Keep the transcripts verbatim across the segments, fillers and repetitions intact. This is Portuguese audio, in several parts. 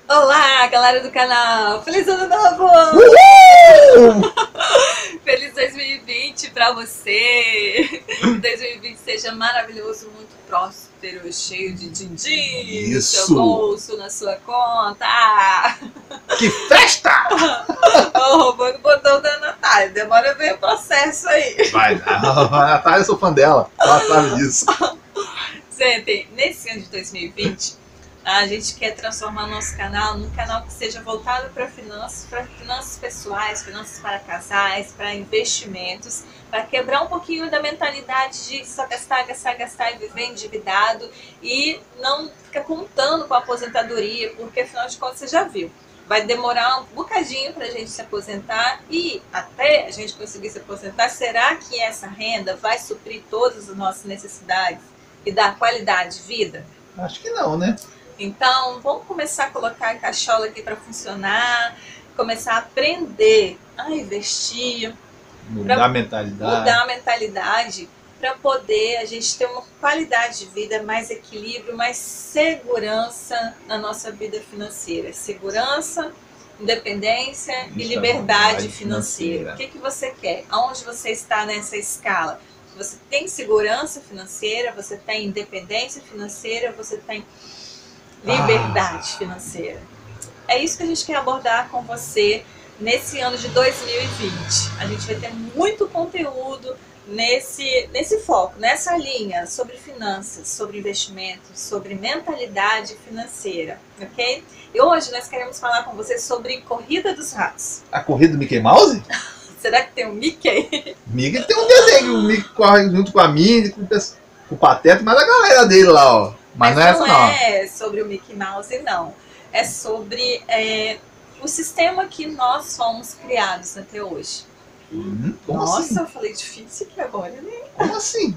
Olá, galera do canal! Feliz Ano Novo! Uhul! Feliz dois mil e vinte pra você! Que dois mil e vinte seja maravilhoso, muito próspero, cheio de din-din no seu Isso! bolso, na sua conta! Que festa! Ô, roubando o botão da Natália, demora ver o processo aí! Vai, a Natália, eu sou fã dela, ela sabe disso. Gente, nesse ano de dois mil e vinte, a gente quer transformar nosso canal num canal que seja voltado para finanças, para finanças pessoais, finanças para casais, para investimentos, para quebrar um pouquinho da mentalidade de só gastar, gastar, gastar e viver endividado e não ficar contando com a aposentadoria, porque afinal de contas você já viu. Vai demorar um bocadinho para a gente se aposentar e até a gente conseguir se aposentar, será que essa renda vai suprir todas as nossas necessidades e dar qualidade de vida? Acho que não, né? Então, vamos começar a colocar a cachola aqui para funcionar, começar a aprender a investir, Mudar a mentalidade. mudar a mentalidade para poder a gente ter uma qualidade de vida, mais equilíbrio, mais segurança na nossa vida financeira. Segurança, independência e liberdade financeira. O que, que você quer? Aonde você está nessa escala? Você tem segurança financeira, você tem independência financeira, você tem liberdade ah. financeira. É isso que a gente quer abordar com você nesse ano de dois mil e vinte. A gente vai ter muito conteúdo nesse, nesse foco, nessa linha, sobre finanças, sobre investimentos, sobre mentalidade financeira, ok? E hoje nós queremos falar com você sobre Corrida dos Ratos. A corrida do Mickey Mouse? Será que tem um Mickey? Mickey tem um desenho, o Mickey corre junto com a Minnie, com o Pateta, mas a galera dele lá, ó. Mas, mas não é essa não. é sobre o Mickey Mouse, não. É sobre é, o sistema que nós fomos criados até hoje. Hum, Nossa, assim? eu falei difícil aqui agora, né? Como assim?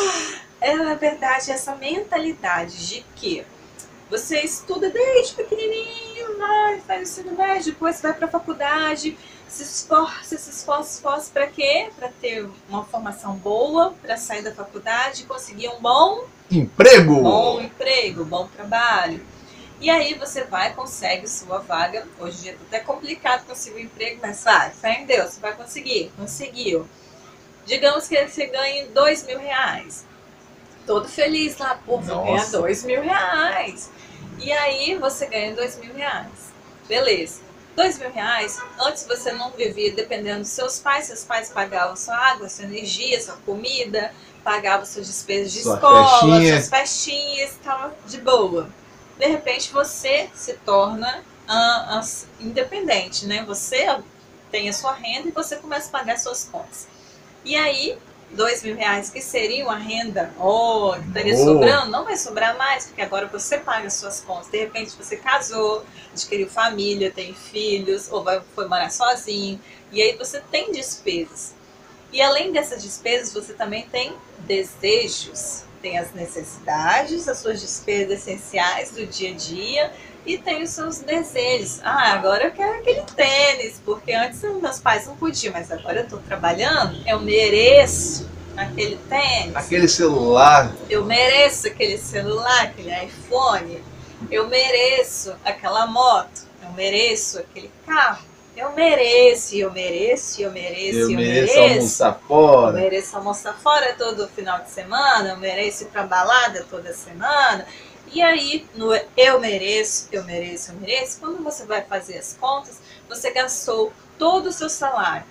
É, na verdade, essa mentalidade de que você estuda desde pequenininho, vai, faz o ensino médio, depois vai para a faculdade, se esforça, se esforça, se esforça para quê? Para ter uma formação boa, para sair da faculdade e conseguir um bom emprego, bom emprego, bom trabalho. E aí você vai, consegue sua vaga. Hoje em dia é até complicado conseguir um emprego, mas vai, fé em Deus, você vai conseguir. Conseguiu. Digamos que você ganhe dois mil reais. Todo feliz lá, pô, vou ganhar dois mil reais. E aí você ganha dois mil reais. Beleza. Dois mil reais, antes você não vivia dependendo dos seus pais, seus pais pagavam sua água, sua energia, sua comida, pagavam suas despesas de sua escola, festinha. suas festinhas, estava de boa. De repente você se torna uh, uh, independente, né? Você tem a sua renda e você começa a pagar suas contas. E aí, dois mil reais que seria uma renda, oh, que estaria oh. sobrando, não vai sobrar mais, porque agora você paga as suas contas. De repente você casou, adquiriu família, tem filhos, ou vai, foi morar sozinho, e aí você tem despesas. E além dessas despesas, você também tem desejos. Tem as necessidades, as suas despesas essenciais do dia a dia e tem os seus desejos. Ah, agora eu quero aquele tênis, porque antes meus pais não podiam, mas agora eu estou trabalhando, eu mereço aquele tênis. Aquele celular. Eu mereço aquele celular, aquele iPhone. Eu mereço aquela moto. Eu mereço aquele carro. Eu mereço, eu mereço, eu mereço, eu, eu mereço. mereço almoçar fora. Eu mereço almoçar fora todo final de semana, eu mereço ir pra balada toda semana. E aí, no eu mereço, eu mereço, eu mereço, quando você vai fazer as contas, você gastou todo o seu salário.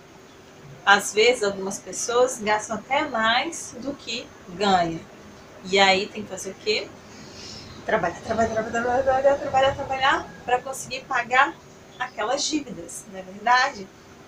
Às vezes, algumas pessoas gastam até mais do que ganham. E aí tem que fazer o quê? Trabalhar, trabalhar, trabalhar, trabalhar, trabalhar, trabalhar para conseguir pagar aquelas dívidas, não é verdade?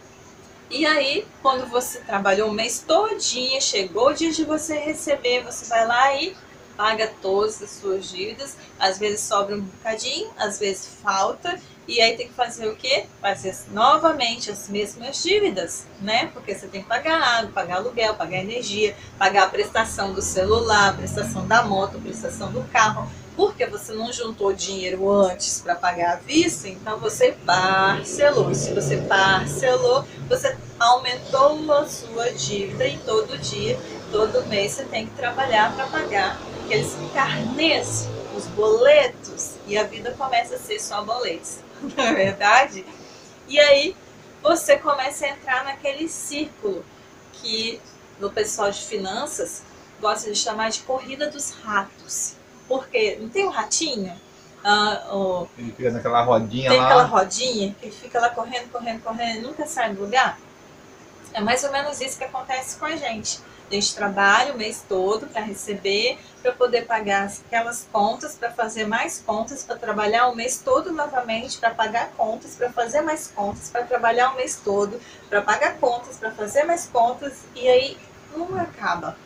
E aí, quando você trabalhou o mês todinho, chegou o dia de você receber, você vai lá e paga todas as suas dívidas. Às vezes sobra um bocadinho, às vezes falta, e aí tem que fazer o quê? Fazer novamente as mesmas dívidas, né? Porque você tem que pagar água, pagar aluguel, pagar energia, pagar a prestação do celular, a prestação da moto, a prestação do carro. Porque você não juntou dinheiro antes para pagar à vista, então você parcelou. E se você parcelou, você aumentou a sua dívida e todo dia, todo mês você tem que trabalhar para pagar aqueles carnês, os boletos E a vida começa a ser só boletos, não é verdade? E aí você começa a entrar naquele círculo que o pessoal de finanças gosta de chamar de corrida dos ratos. Porque não tem um ratinho? Ah, o... Ele fica naquela rodinha tem lá. aquela rodinha que fica lá correndo, correndo, correndo e nunca sai do lugar? É mais ou menos isso que acontece com a gente. A gente trabalha o mês todo para receber, para poder pagar aquelas contas, para fazer mais contas, para trabalhar o mês todo novamente, para pagar contas, para fazer mais contas, para trabalhar o mês todo, para pagar contas, para fazer mais contas, e aí não acaba.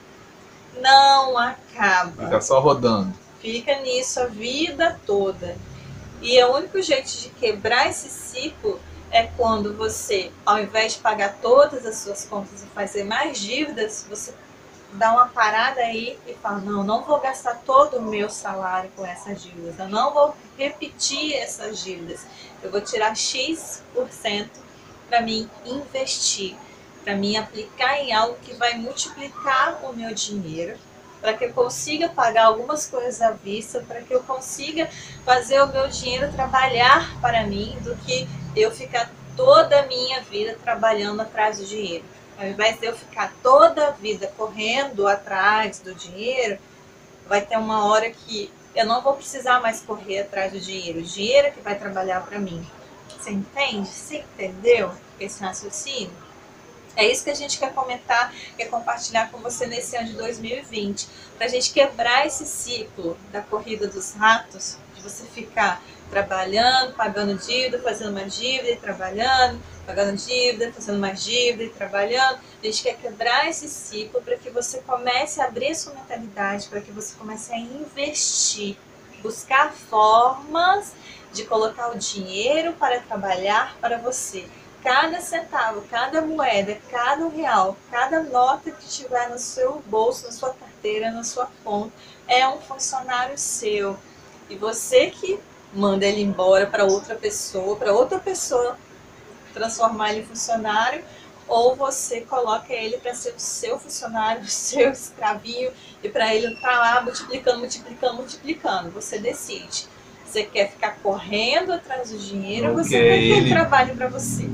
Não acaba. Fica só rodando. Fica nisso a vida toda. E o único jeito de quebrar esse ciclo é quando você, ao invés de pagar todas as suas contas e fazer mais dívidas, você dá uma parada aí e fala, não, não vou gastar todo o meu salário com essas dívidas, eu não vou repetir essas dívidas, eu vou tirar X por cento para mim investir, para mim aplicar em algo que vai multiplicar o meu dinheiro, para que eu consiga pagar algumas coisas à vista, para que eu consiga fazer o meu dinheiro trabalhar para mim, do que eu ficar toda a minha vida trabalhando atrás do dinheiro. Ao invés de eu ficar toda a vida correndo atrás do dinheiro, vai ter uma hora que eu não vou precisar mais correr atrás do dinheiro. O dinheiro é que vai trabalhar para mim. Você entende? Você entendeu esse raciocínio? É isso que a gente quer comentar, quer compartilhar com você nesse ano de dois mil e vinte. Para a gente quebrar esse ciclo da corrida dos ratos, de você ficar trabalhando, pagando dívida, fazendo mais dívida e trabalhando, pagando dívida, fazendo mais dívida e trabalhando. A gente quer quebrar esse ciclo para que você comece a abrir sua mentalidade, para que você comece a investir, buscar formas de colocar o dinheiro para trabalhar para você. Cada centavo, cada moeda, cada real, cada nota que tiver no seu bolso, na sua carteira, na sua conta, é um funcionário seu. E você que manda ele embora para outra pessoa, para outra pessoa transformar ele em funcionário, ou você coloca ele para ser o seu funcionário, o seu escravinho, e para ele estar lá multiplicando, multiplicando, multiplicando. Você decide. Você quer ficar correndo atrás do dinheiro, ou você quer que ele trabalhe para você?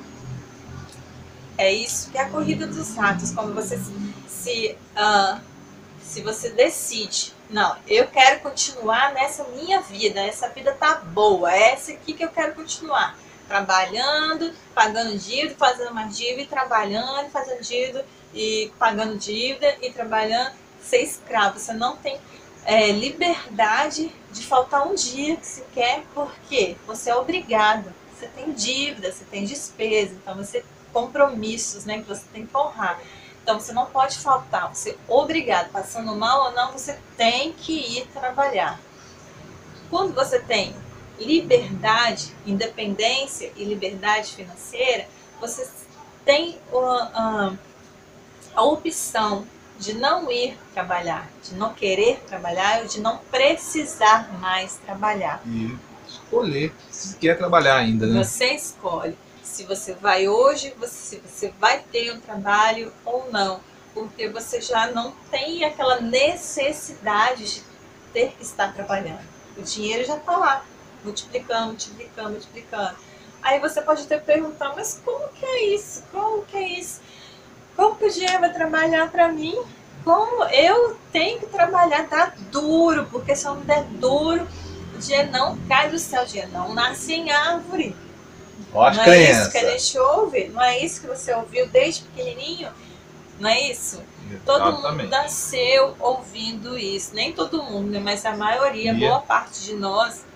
É isso que é a corrida dos ratos, quando você se, se, uh, se você decide, não, eu quero continuar nessa minha vida, essa vida tá boa, é essa aqui que eu quero continuar, trabalhando, pagando dívida, fazendo mais dívida, e trabalhando, fazendo dívida, e pagando dívida, e trabalhando, ser escravo, você não tem é, liberdade de faltar um dia que se quer, porque você é obrigado, você tem dívida, você tem despesa, então você compromissos, né, que você tem que honrar. Então você não pode faltar, você é obrigado, passando mal ou não, você tem que ir trabalhar. Quando você tem liberdade, independência e liberdade financeira, você tem a, a, a opção de não ir trabalhar, de não querer trabalhar ou de não precisar mais trabalhar. E escolher se quer trabalhar ainda, né? Você escolhe se você vai hoje, se você vai ter um trabalho ou não, porque você já não tem aquela necessidade de ter que estar trabalhando. O dinheiro já está lá, multiplicando, multiplicando, multiplicando. Aí você pode até perguntar, mas como que é isso? Como que é isso? Como que o dinheiro vai trabalhar para mim? Como eu tenho que trabalhar, tá duro, porque se eu não der duro, o dinheiro não cai do céu, o dinheiro não nasce em árvore. Ó, as não crenças. É isso que a gente ouve? Não é isso que você ouviu desde pequenininho? Não é isso? Exatamente. Todo mundo nasceu ouvindo isso. Nem todo mundo, né? Mas a maioria, Yeah. boa parte de nós,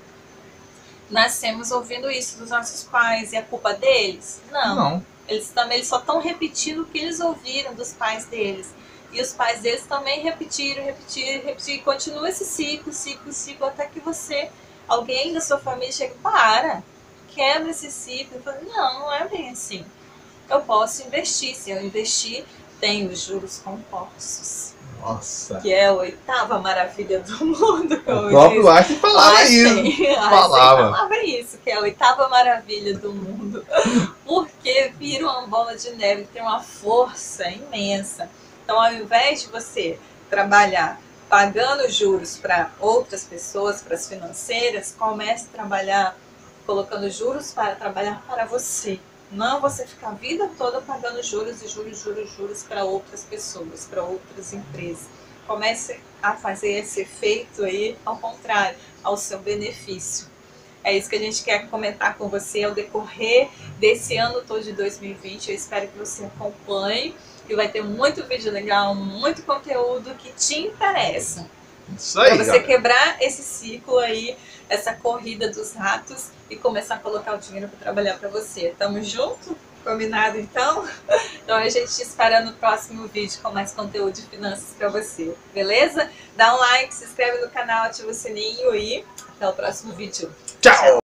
nascemos ouvindo isso dos nossos pais. E a culpa deles? Não. Não. Eles, também, eles só estão repetindo o que eles ouviram dos pais deles. E os pais deles também repetiram, repetiram, repetiram. E continua esse ciclo, ciclo, ciclo, até que você, alguém da sua família chega, para, quebra esse ciclo. Fala, não, não é bem assim. Eu posso investir. Se eu investir, tem os juros compostos. Nossa. Que é a oitava maravilha do mundo. O próprio Einstein falava isso. Einstein Falava. falava isso, que é a oitava maravilha do mundo. Porque vira uma bola de neve, tem uma força imensa. Então, ao invés de você trabalhar pagando juros para outras pessoas, para as financeiras, comece a trabalhar colocando juros para trabalhar para você. Não você ficar a vida toda pagando juros e juros, juros, juros para outras pessoas, para outras empresas. Comece a fazer esse efeito aí, ao contrário, ao seu benefício. É isso que a gente quer comentar com você ao decorrer desse ano todo de dois mil e vinte. Eu espero que você acompanhe, que vai ter muito vídeo legal, muito conteúdo que te interessa. Isso aí, para você galera. quebrar esse ciclo aí, essa corrida dos ratos e começar a colocar o dinheiro para trabalhar para você. Tamo junto? Combinado então? Então a gente te espera no próximo vídeo com mais conteúdo de finanças para você, beleza? Dá um like, se inscreve no canal, ativa o sininho e até o próximo vídeo. Tchau!